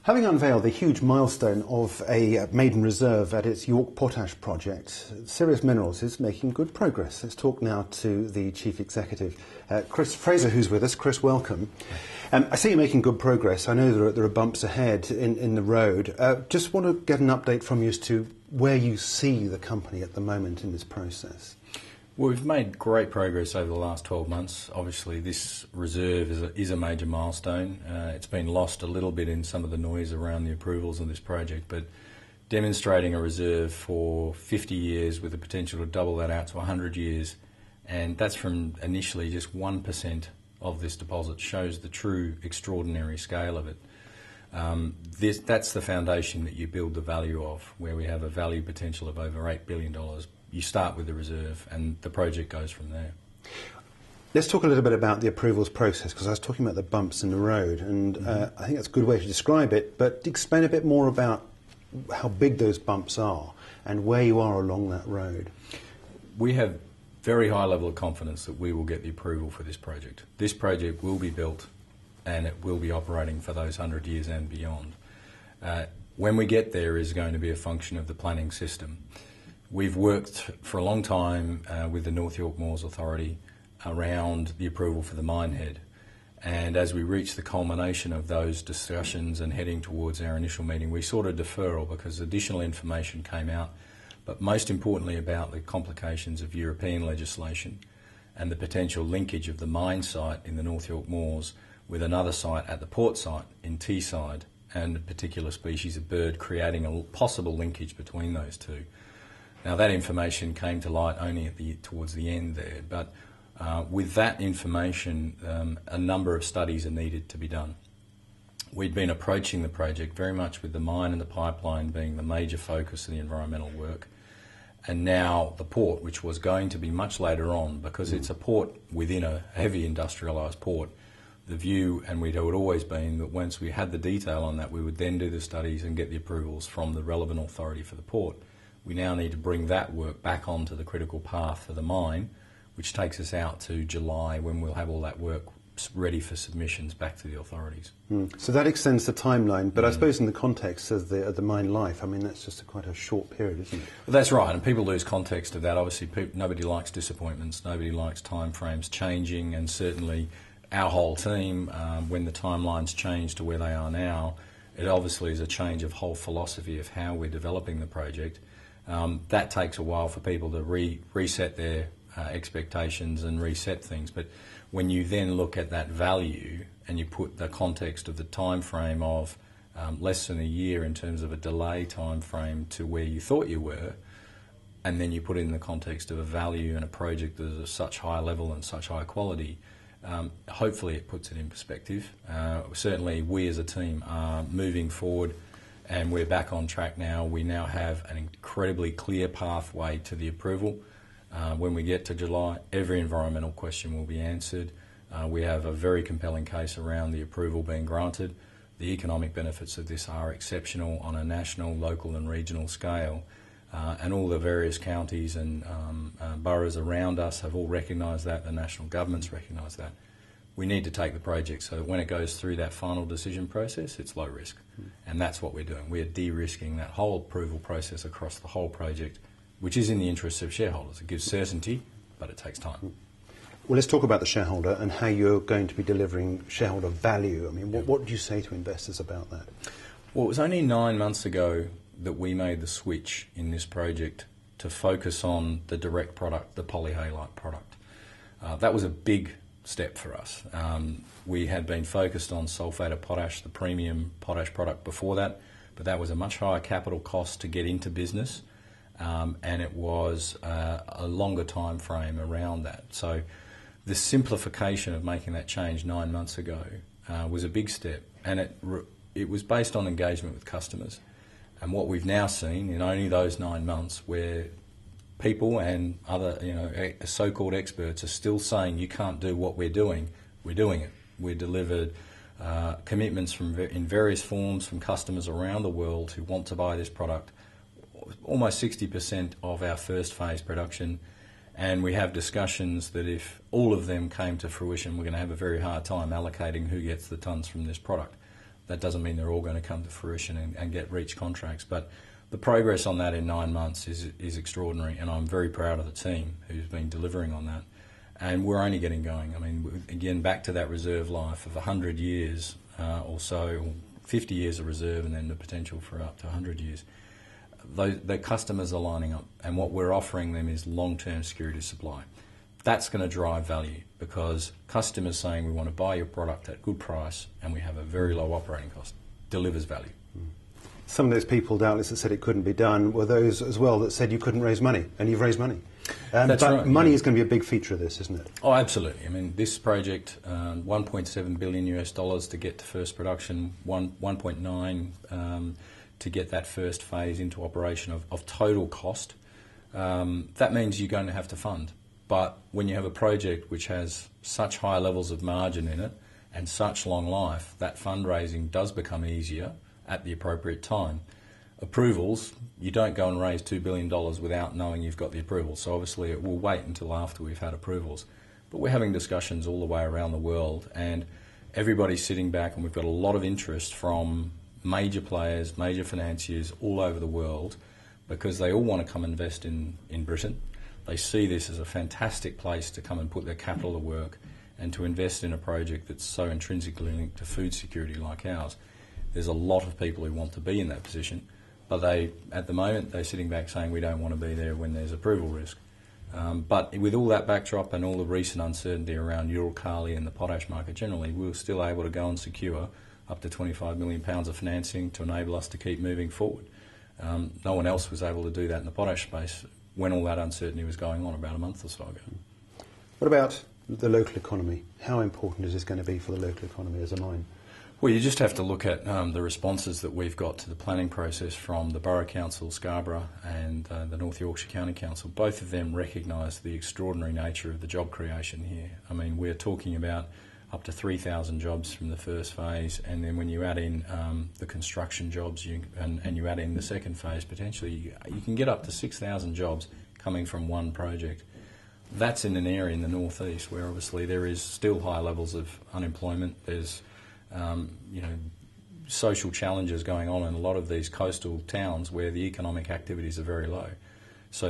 Having unveiled the huge milestone of a maiden reserve at its York Potash project, Sirius Minerals is making good progress. Let's talk now to the Chief Executive, Chris Fraser, who's with us. Chris, welcome. I see you're making good progress. I know there are bumps ahead in the road. Just want to get an update from you as to where you see the company at the moment in this process. Well, we've made great progress over the last 12 months. Obviously, this reserve is a major milestone. It's been lost a little bit in some of the noise around the approvals of this project, but demonstrating a reserve for 50 years with the potential to double that out to 100 years, and that's from initially just 1% of this deposit, shows the true extraordinary scale of it. That's the foundation that you build the value of, where we have a value potential of over $8 billion. You start with the reserve and the project goes from there. Let's talk a little bit about the approvals process, because I was talking about the bumps in the road, and I think that's a good way to describe it, but explain a bit more about how big those bumps are and where you are along that road. We have very high level of confidence that we will get the approval for this project. This project will be built and it will be operating for those 100 years and beyond. When we get there is going to be a function of the planning system. We've worked for a long time with the North York Moors Authority around the approval for the mine head, and as we reach the culmination of those discussions and heading towards our initial meeting, we sought a deferral because additional information came out, but most importantly about the complications of European legislation and the potential linkage of the mine site in the North York Moors with another site at the port site in Teesside and a particular species of bird, creating a possible linkage between those two. Now, that information came to light only towards the end there, but with that information, a number of studies are needed to be done. We'd been approaching the project very much with the mine and the pipeline being the major focus of the environmental work, and now the port, which was going to be much later on, because it's a port within a heavy industrialised port. The view, and it had always been, that once we had the detail on that, we would then do the studies and get the approvals from the relevant authority for the port. We now need to bring that work back onto the critical path for the mine, which takes us out to July, when we'll have all that work ready for submissions back to the authorities. So that extends the timeline, but I suppose in the context of the mine life, I mean, that's just quite a short period, isn't it? Well, that's right, and people lose context of that. Obviously, nobody likes disappointments, nobody likes timeframes changing, and certainly our whole team, when the timelines change to where they are now, it obviously is a change of whole philosophy of how we're developing the project. That takes a while for people to reset their expectations and reset things, but when you then look at that value and you put the context of the time frame of less than a year in terms of a delay time frame to where you thought you were, and then you put it in the context of a value and a project that is of such high level and such high quality, hopefully it puts it in perspective. Certainly we as a team are moving forward and we're back on track now. We now have an incredibly clear pathway to the approval. When we get to July, every environmental question will be answered. We have a very compelling case around the approval being granted. The economic benefits of this are exceptional on a national, local and regional scale. And all the various counties and boroughs around us have all recognised that, the national government's recognised that. We need to take the project so that when it goes through that final decision process, it's low risk. And that's what we're doing. We're de-risking that whole approval process across the whole project, which is in the interests of shareholders. It gives certainty, but it takes time. Well, let's talk about the shareholder and how you're going to be delivering shareholder value. I mean, what do you say to investors about that? Well, it was only 9 months ago that we made the switch in this project to focus on the direct product, the polyhalite product. That was a big step for us. We had been focused on sulphate of potash, the premium potash product before that, but that was a much higher capital cost to get into business, and it was a longer time frame around that. So the simplification of making that change 9 months ago was a big step, and it was based on engagement with customers. And what we've now seen in only those 9 months, where people and other so-called experts are still saying you can't do what we're doing it. We delivered commitments in various forms from customers around the world who want to buy this product, almost 60% of our first phase production, and we have discussions that if all of them came to fruition, we're going to have a very hard time allocating who gets the tonnes from this product. That doesn't mean they're all going to come to fruition and reach contracts, but the progress on that in 9 months is extraordinary, and I'm very proud of the team who's been delivering on that. And we're only getting going. I mean, again, back to that reserve life of 100 years or so, or 50 years of reserve, and then the potential for up to 100 years. The customers are lining up, and what we're offering them is long-term security of supply. That's going to drive value, because customers saying we want to buy your product at good price and we have a very low operating cost delivers value. Some of those people, doubtless, that said it couldn't be done were those as well that said you couldn't raise money, and you've raised money. That's but right, money yeah. is going to be a big feature of this, isn't it? Oh, absolutely. I mean, this project, $1.7 billion US to get to first production, 1.9 to get that first phase into operation of total cost. That means you're going to have to fund. But when you have a project which has such high levels of margin in it and such long life, that fundraising does become easier at the appropriate time. Approvals, you don't go and raise $2 billion without knowing you've got the approval. So obviously it will wait until after we've had approvals. But we're having discussions all the way around the world, and everybody's sitting back, and we've got a lot of interest from major players, major financiers all over the world, because they all want to come invest in Britain. They see this as a fantastic place to come and put their capital to work and to invest in a project that's so intrinsically linked to food security like ours. There's a lot of people who want to be in that position, but at the moment, they're sitting back saying we don't want to be there when there's approval risk. But with all that backdrop and all the recent uncertainty around Uralkali and the potash market generally, we were still able to go and secure up to £25 million of financing to enable us to keep moving forward. No one else was able to do that in the potash space when all that uncertainty was going on about a month or so ago. What about the local economy? How important is this going to be for the local economy as a mine? Well, you just have to look at the responses that we've got to the planning process from the Borough Council, Scarborough, and the North Yorkshire County Council. Both of them recognise the extraordinary nature of the job creation here. I mean, we're talking about up to 3,000 jobs from the first phase, and then when you add in the construction jobs and you add in the second phase, potentially you can get up to 6,000 jobs coming from one project. That's in an area in the northeast where obviously there is still high levels of unemployment. There's social challenges going on in a lot of these coastal towns where the economic activities are very low. So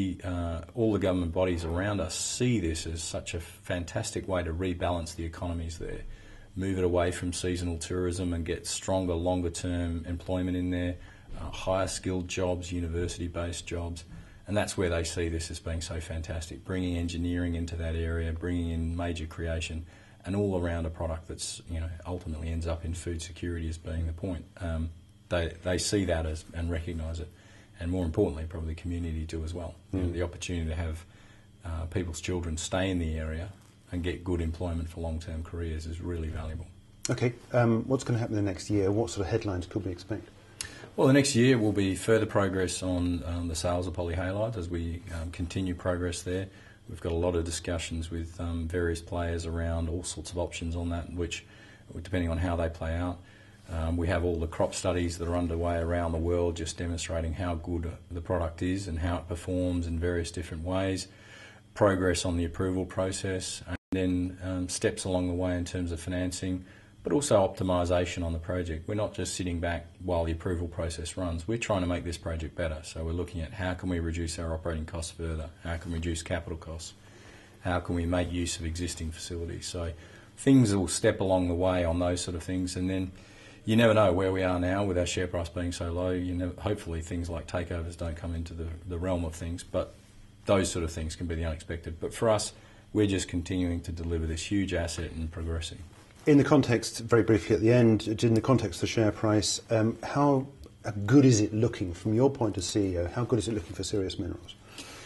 all the government bodies around us see this as such a fantastic way to rebalance the economies there, move it away from seasonal tourism and get stronger, longer-term employment in there, higher skilled jobs, university-based jobs, and that's where they see this as being so fantastic, bringing engineering into that area, bringing in major creation, and all around a product that's ultimately ends up in food security as being the point. They see that and recognise it. And more importantly, probably the community do as well. The opportunity to have people's children stay in the area and get good employment for long-term careers is really valuable. Okay, what's going to happen in the next year? What sort of headlines could we expect? Well, the next year will be further progress on the sales of polyhalite as we continue progress there. We've got a lot of discussions with various players around all sorts of options on that, which, depending on how they play out, we have all the crop studies that are underway around the world just demonstrating how good the product is and how it performs in various different ways, progress on the approval process, and then steps along the way in terms of financing, but also optimisation on the project. We're not just sitting back while the approval process runs. We're trying to make this project better. So we're looking at how can we reduce our operating costs further, how can we reduce capital costs, how can we make use of existing facilities. So things will step along the way on those sort of things, and then you never know where we are now with our share price being so low. Hopefully things like takeovers don't come into the realm of things, but those sort of things can be the unexpected. But for us, we're just continuing to deliver this huge asset and progressing. In the context, very briefly at the end, in the context of the share price, how good is it looking from your point as CEO? How good is it looking for Sirius Minerals?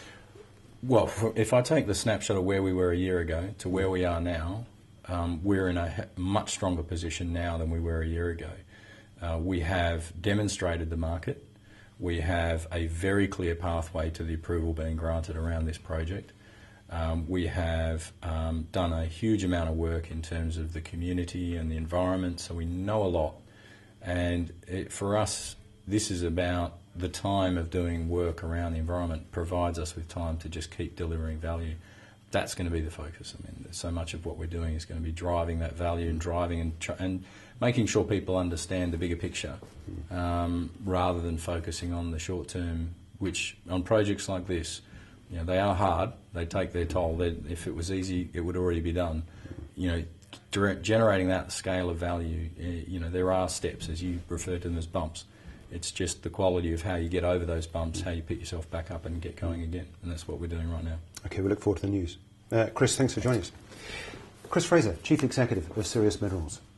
Well, if I take the snapshot of where we were a year ago to where we are now, we're in a much stronger position now than we were a year ago. We have demonstrated the market. We have a very clear pathway to the approval being granted around this project. We have done a huge amount of work in terms of the community and the environment, so we know a lot. And for us, this is about the time of doing work around the environment provides us with time to just keep delivering value. that's going to be the focus. I mean, so much of what we're doing is going to be driving that value and driving and making sure people understand the bigger picture, rather than focusing on the short term. Which on projects like this, they are hard. They take their toll. If it was easy, it would already be done. Generating that scale of value, there are steps, as you refer to them as bumps. It's just the quality of how you get over those bumps, how you pick yourself back up and get going again. And that's what we're doing right now. Okay, we look forward to the news. Chris, thanks for joining us. Chris Fraser, Chief Executive of Sirius Minerals.